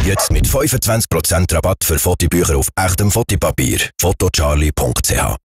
Jetzt mit 25% Rabatt für Fotobücher auf echtem Fotopapier. Photocharlie.ch